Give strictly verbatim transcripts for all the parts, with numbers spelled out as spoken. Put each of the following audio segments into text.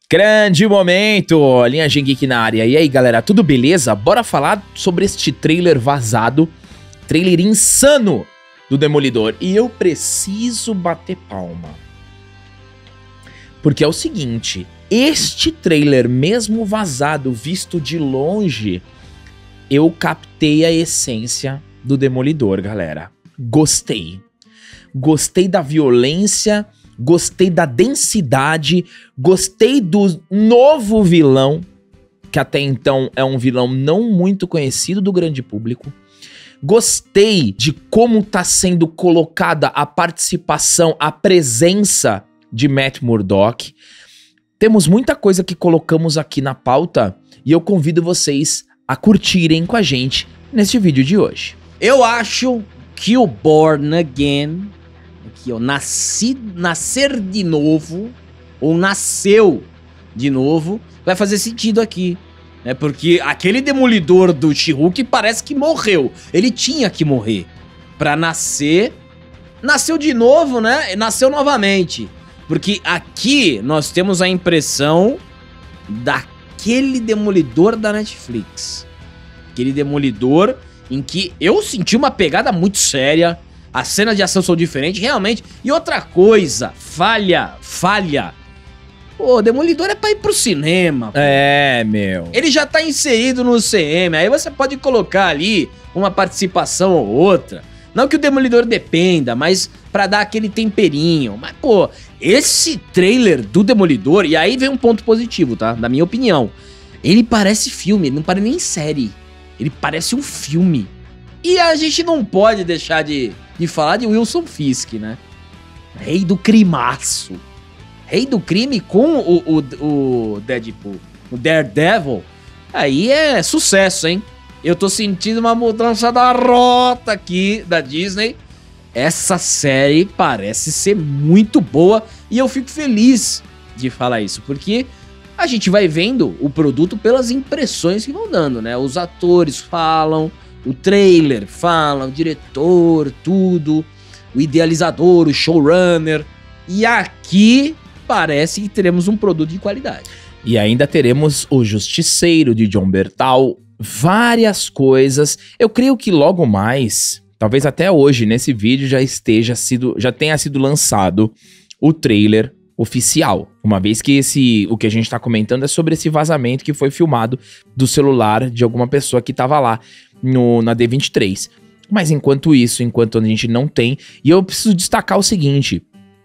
Grande momento, linha Geek na área. E aí, galera, tudo beleza? Bora falar sobre este trailer vazado, trailer insano do Demolidor. E eu preciso bater palma. Porque é o seguinte, este trailer, mesmo vazado, visto de longe, eu captei a essência do Demolidor, galera. Gostei. Gostei da violência, gostei da densidade, gostei do novo vilão, que até então é um vilão não muito conhecido do grande público. Gostei de como tá sendo colocada a participação, a presença de Matt Murdock. Temos muita coisa que colocamos aqui na pauta e eu convido vocês a curtirem com a gente neste vídeo de hoje. Eu acho que o Born Again, que eu nasci, nascer de novo, ou nasceu de novo, vai fazer sentido aqui. Né? Porque aquele Demolidor do She-Hulk parece que morreu. Ele tinha que morrer pra nascer. Nasceu de novo, né? Nasceu novamente. Porque aqui nós temos a impressão daquele Demolidor da Netflix. Aquele Demolidor em que eu senti uma pegada muito séria. As cenas de ação são diferentes, realmente. E outra coisa, falha, falha. Pô, Demolidor é pra ir pro cinema. Pô. É, meu. Ele já tá inserido no C M, aí você pode colocar ali uma participação ou outra. Não que o Demolidor dependa, mas pra dar aquele temperinho. Mas, pô, esse trailer do Demolidor, e aí vem um ponto positivo, tá? Da minha opinião. Ele parece filme, ele não parece nem série. Ele parece um filme. E a gente não pode deixar de, de falar de Wilson Fisk, né? Rei do crimaço. Rei do crime com o, o, o Deadpool. O Daredevil. Aí é sucesso, hein? Eu tô sentindo uma mudança da rota aqui da Disney. Essa série parece ser muito boa. E eu fico feliz de falar isso. Porque a gente vai vendo o produto pelas impressões que vão dando, né? Os atores falam, o trailer fala, o diretor, tudo, o idealizador, o showrunner. E aqui parece que teremos um produto de qualidade. E ainda teremos o Justiceiro de Jon Bernthal, várias coisas. Eu creio que logo mais, talvez até hoje, nesse vídeo já esteja sido, já tenha sido lançado o trailer oficial, uma vez que esse, o que a gente tá comentando é sobre esse vazamento que foi filmado do celular de alguma pessoa que tava lá no, na D vinte e três. Mas enquanto isso, enquanto a gente não tem, e eu preciso destacar o seguinte,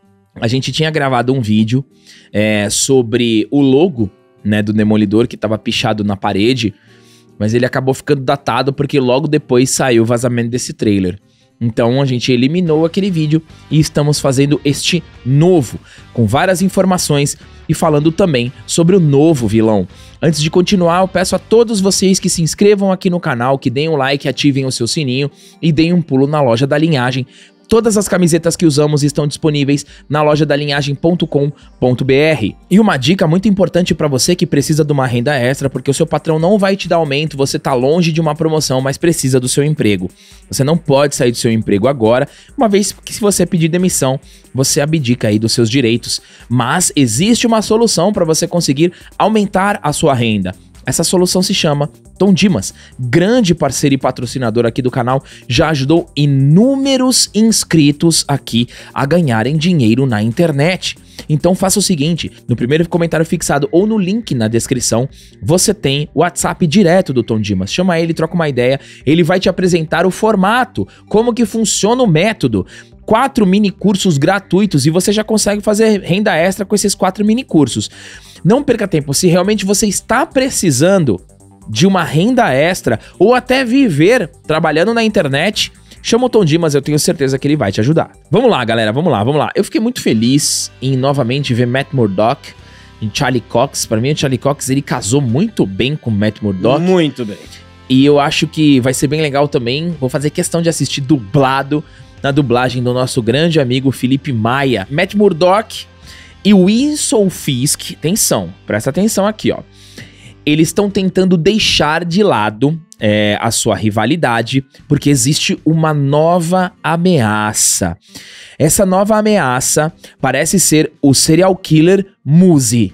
a gente tinha gravado um vídeo é, sobre o logo, né, do Demolidor que tava pichado na parede, mas ele acabou ficando datado porque logo depois saiu o vazamento desse trailer. Então a gente eliminou aquele vídeo e estamos fazendo este novo, com várias informações e falando também sobre o novo vilão. Antes de continuar, eu peço a todos vocês que se inscrevam aqui no canal, que deem um like, ativem o seu sininho e deem um pulo na loja da Linhagem. Todas as camisetas que usamos estão disponíveis na loja da linhagem ponto com ponto br. E uma dica muito importante para você que precisa de uma renda extra, porque o seu patrão não vai te dar aumento, você tá longe de uma promoção, mas precisa do seu emprego. Você não pode sair do seu emprego agora, uma vez que se você pedir demissão, você abdica aí dos seus direitos. Mas existe uma solução para você conseguir aumentar a sua renda. Essa solução se chama Tom Dimas, grande parceiro e patrocinador aqui do canal, já ajudou inúmeros inscritos aqui a ganharem dinheiro na internet. Então faça o seguinte, no primeiro comentário fixado ou no link na descrição, você tem o WhatsApp direto do Tom Dimas. Chama ele, troca uma ideia, ele vai te apresentar o formato, como que funciona o método. Quatro mini cursos gratuitos e você já consegue fazer renda extra com esses quatro mini cursos. Não perca tempo, se realmente você está precisando de uma renda extra ou até viver trabalhando na internet, chama o Tom Dimas, eu tenho certeza que ele vai te ajudar. Vamos lá, galera, vamos lá, vamos lá. Eu fiquei muito feliz em novamente ver Matt Murdock em Charlie Cox. Para mim, o Charlie Cox, ele casou muito bem com Matt Murdock. Muito bem. E eu acho que vai ser bem legal também. Vou fazer questão de assistir dublado, na dublagem do nosso grande amigo Felipe Maia. Matt Murdock e Wilson Fisk, atenção, presta atenção aqui, ó. Eles estão tentando deixar de lado é, a sua rivalidade, porque existe uma nova ameaça. Essa nova ameaça parece ser o serial killer Muzi.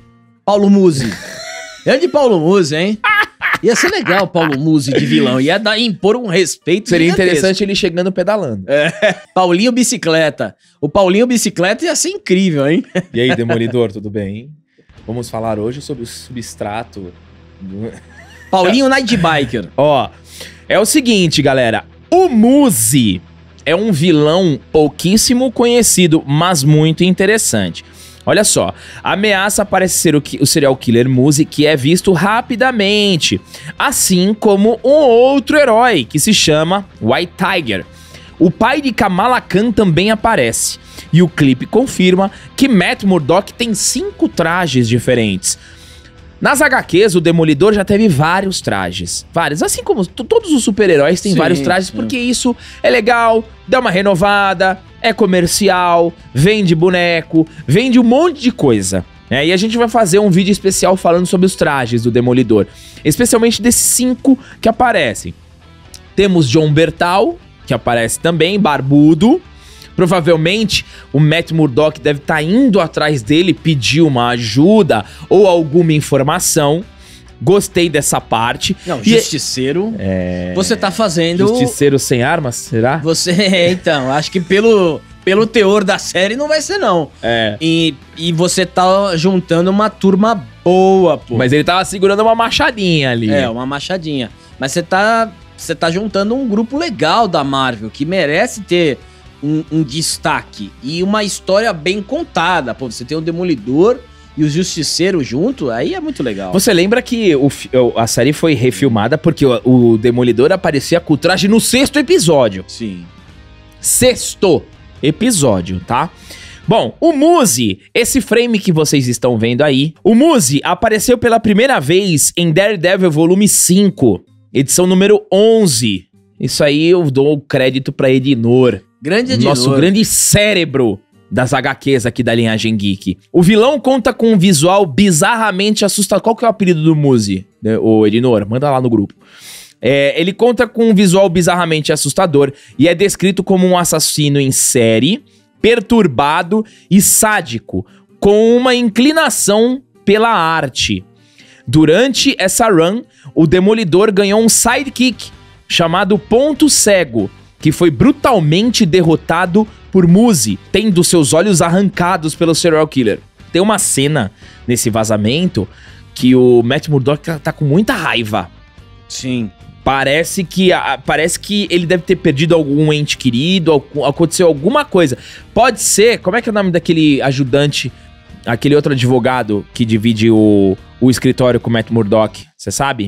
Paulo Musi. Grande Paulo Musi, hein? Ia ser legal o Paulo Musi de vilão. Ia dar, impor um respeito. Seria gigantesco. interessante ele chegando pedalando. É. Paulinho Bicicleta. O Paulinho Bicicleta ia ser incrível, hein? E aí, Demolidor, tudo bem? Vamos falar hoje sobre o substrato. do- Paulinho Night Biker. Ó, é o seguinte, galera. O Muzi é um vilão pouquíssimo conhecido, mas muito interessante. Olha só, a ameaça parece ser o, ki- o serial killer Muzi, que é visto rapidamente, assim como um outro herói, que se chama White Tiger. O pai de Kamala Khan também aparece, e o clipe confirma que Matt Murdock tem cinco trajes diferentes. Nas agá quês, o Demolidor já teve vários trajes. Vários. Assim como t- todos os super-heróis têm Sim, vários trajes, sim. porque isso é legal, dá uma renovada, é comercial, vende boneco, vende um monte de coisa. É, e a gente vai fazer um vídeo especial falando sobre os trajes do Demolidor. Especialmente desses cinco que aparecem. Temos John Bertal, que aparece também, barbudo. Provavelmente o Matt Murdock deve estar indo atrás dele pedir uma ajuda ou alguma informação. Gostei dessa parte. Não, E- Justiceiro. É... Você tá fazendo... Justiceiro sem armas, será? Você, então, acho que pelo, pelo teor da série não vai ser, não. É. E, e você tá juntando uma turma boa, pô. Mas ele tava segurando uma machadinha ali. É, uma machadinha. Mas você tá, você tá juntando um grupo legal da Marvel, que merece ter um, um destaque. E uma história bem contada. Pô, você tem o Demolidor e o Justiceiro junto, aí é muito legal. Você lembra que o fi- o- a série foi refilmada porque o, o Demolidor aparecia com o traje no sexto episódio. Sim. Sexto episódio, tá? Bom, o Muzi, esse frame que vocês estão vendo aí, o Muzi apareceu pela primeira vez em Daredevil Volume cinco, edição número onze. Isso aí eu dou o crédito pra Edinor, Grande Edinor. nosso grande cérebro das agá quês aqui da linhagem geek. O vilão conta com um visual bizarramente assustador. Qual que é o apelido do Muzi, né, ô Edinor? Manda lá no grupo. É, ele conta com um visual bizarramente assustador e é descrito como um assassino em série, perturbado e sádico, com uma inclinação pela arte. Durante essa run, o Demolidor ganhou um sidekick chamado Ponto Cego, que foi brutalmente derrotado por Muzi, tendo seus olhos arrancados pelo serial killer. Tem uma cena nesse vazamento que o Matt Murdock tá, tá com muita raiva. Sim. Parece que, a- parece que ele deve ter perdido algum ente querido, algum- aconteceu alguma coisa. Pode ser, como é que é o nome daquele ajudante, aquele outro advogado que divide o, o escritório com o Matt Murdock? Você sabe?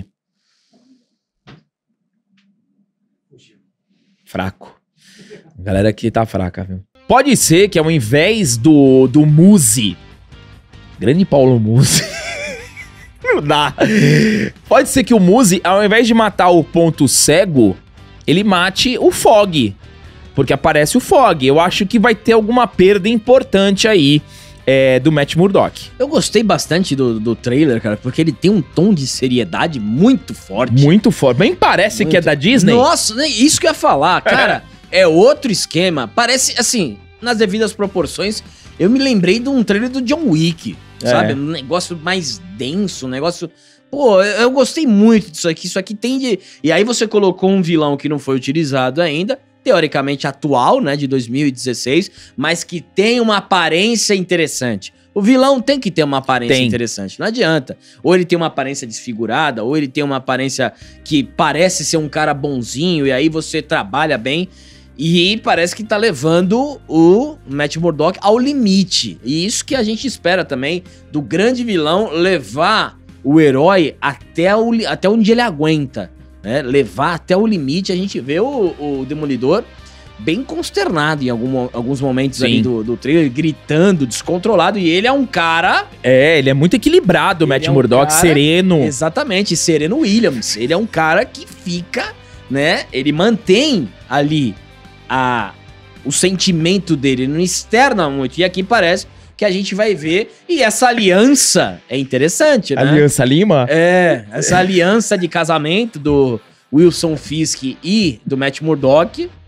Fraco. A galera aqui tá fraca, viu? Pode ser que ao invés do, do Muzi, grande Paulo Muzi, não dá. Pode ser que o Muzi, ao invés de matar o Ponto Cego, ele mate o Fog. Porque aparece o Fog. Eu acho que vai ter alguma perda importante aí é, do Matt Murdock. Eu gostei bastante do, do trailer, cara, porque ele tem um tom de seriedade muito forte. Muito forte. Bem parece Muito. que é da Disney. Nossa, né, isso que eu ia falar, cara. É outro esquema. Parece, assim, nas devidas proporções, eu me lembrei de um trailer do John Wick, É. sabe? Um negócio mais denso, um negócio... Pô, eu, eu gostei muito disso aqui. Isso aqui tem de... E aí você colocou um vilão que não foi utilizado ainda, teoricamente atual, né, de dois mil e dezesseis, mas que tem uma aparência interessante. O vilão tem que ter uma aparência Tem. interessante, não adianta. Ou ele tem uma aparência desfigurada, ou ele tem uma aparência que parece ser um cara bonzinho, e aí você trabalha bem, e parece que tá levando o Matt Murdock ao limite. E isso que a gente espera também do grande vilão, levar o herói até, o, li- até onde ele aguenta, né? Levar até o limite. A gente vê o, o Demolidor bem consternado em algum- alguns momentos Sim. ali do, do trailer, gritando, descontrolado, e ele é um cara... É, ele é muito equilibrado, o Ele Matt é um Murdock, cara- sereno. Exatamente, Sereno Williams. Ele é um cara que fica, né? Ele mantém ali a, o sentimento dele, ele não externa muito. E aqui parece que a gente vai ver. E essa aliança é interessante, né? Aliança Lima? É, essa aliança de casamento do Wilson Fisk e do Matt Murdock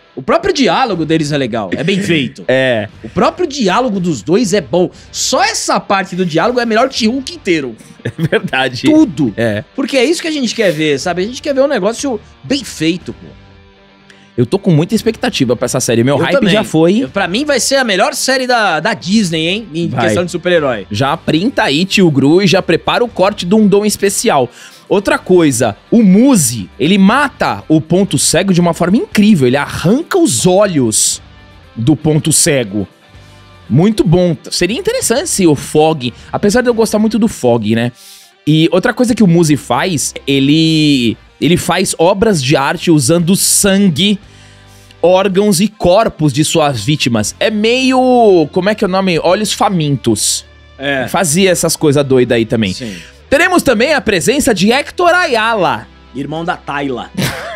O próprio diálogo deles é legal, é bem feito. É. O próprio diálogo dos dois é bom. Só essa parte do diálogo é melhor que o Hulk inteiro. É verdade. Tudo. É. Porque é isso que a gente quer ver, sabe? A gente quer ver um negócio bem feito, pô. Eu tô com muita expectativa pra essa série. Meu Eu hype também. já foi. Eu, pra mim vai ser a melhor série da, da Disney, hein? Em Vai. questão de super-herói. Já printa aí, tio Gru, e já prepara o corte de um dom especial. Outra coisa, o Muse, ele mata o ponto cego de uma forma incrível. Ele arranca os olhos do ponto cego. Muito bom. Seria interessante se o Fog, apesar de eu gostar muito do Fog, né? E outra coisa que o Muse faz, ele, ele faz obras de arte usando sangue, órgãos e corpos de suas vítimas. É meio, como é que é o nome? Olhos Famintos. É. Fazia essas coisas doidas aí também. Sim. Teremos também a presença de Hector Ayala. Irmão da Tayla.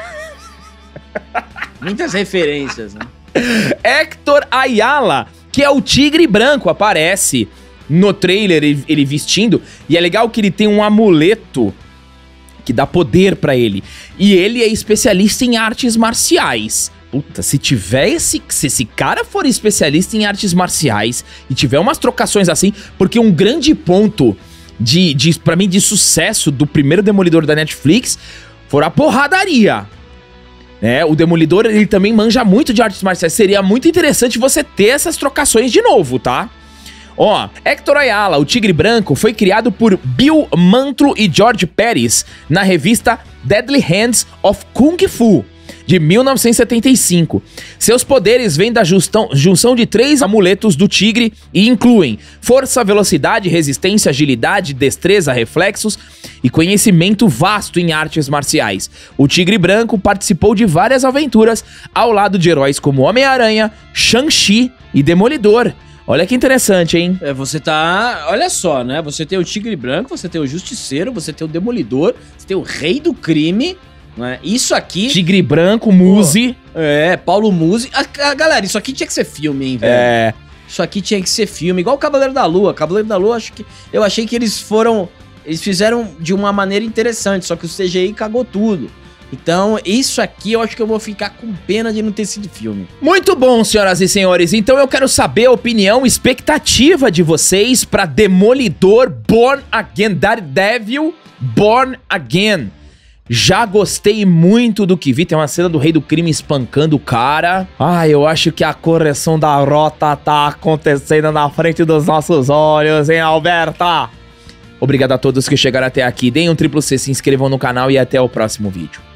Muitas referências, né? Hector Ayala, que é o Tigre Branco, aparece no trailer ele, ele vestindo. E é legal que ele tem um amuleto que dá poder pra ele. E ele é especialista em artes marciais. Puta, se tiver esse... Se esse cara for especialista em artes marciais e tiver umas trocações assim... Porque um grande ponto... De, de, pra mim, de sucesso do primeiro Demolidor da Netflix foi a porradaria. É, o Demolidor, ele também manja muito de artes marciais. Seria muito interessante você ter essas trocações de novo, tá? Ó, Hector Ayala, o Tigre Branco, foi criado por Bill Mantlo e George Pérez na revista Deadly Hands of Kung Fu, de mil novecentos e setenta e cinco. Seus poderes vêm da justão, junção de três amuletos do tigre e incluem força, velocidade, resistência, agilidade, destreza, reflexos e conhecimento vasto em artes marciais. O Tigre Branco participou de várias aventuras ao lado de heróis como Homem-Aranha, Shang-Chi e Demolidor. Olha que interessante, hein? É, você tá... Olha só, né? Você tem o Tigre Branco, você tem o Justiceiro, você tem o Demolidor, você tem o Rei do Crime... Né? Isso aqui... Tigre Branco, Muse. Pô, é, Paulo Muse. A, a, galera, isso aqui tinha que ser filme, hein, velho? É. Isso aqui tinha que ser filme. Igual o Cavaleiro da Lua. Cavaleiro da Lua, acho que, eu achei que eles foram... Eles fizeram de uma maneira interessante, só que o C G I cagou tudo. Então, isso aqui eu acho que eu vou ficar com pena de não ter sido filme. Muito bom, senhoras e senhores. Então eu quero saber a opinião, expectativa de vocês pra Demolidor Born Again. Daredevil Born Again. Já gostei muito do que vi. Tem uma cena do Rei do Crime espancando o cara. Ah, eu acho que a correção da rota tá acontecendo na frente dos nossos olhos, hein, Alberta? Obrigado a todos que chegaram até aqui. Deem um triplo C, se inscrevam no canal e até o próximo vídeo.